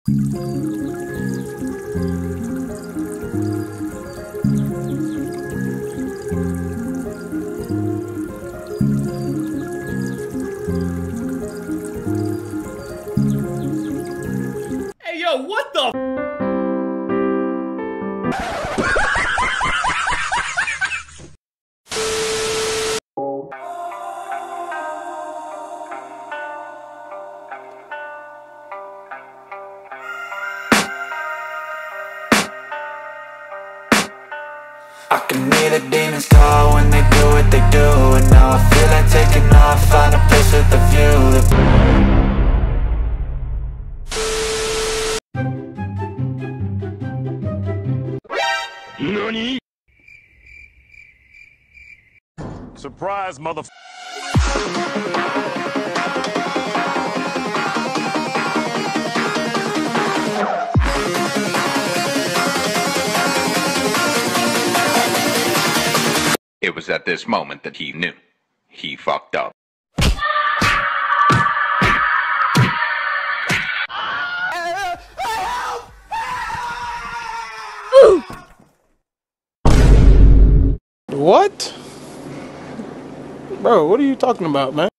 Hey, yo, what the? I can hear the demons call when they do what they do. And now I feel like taking off, find a place with a view. NANI?! Surprise, mother. It was at this moment that he knew. He fucked up. What? Bro, what are you talking about, man?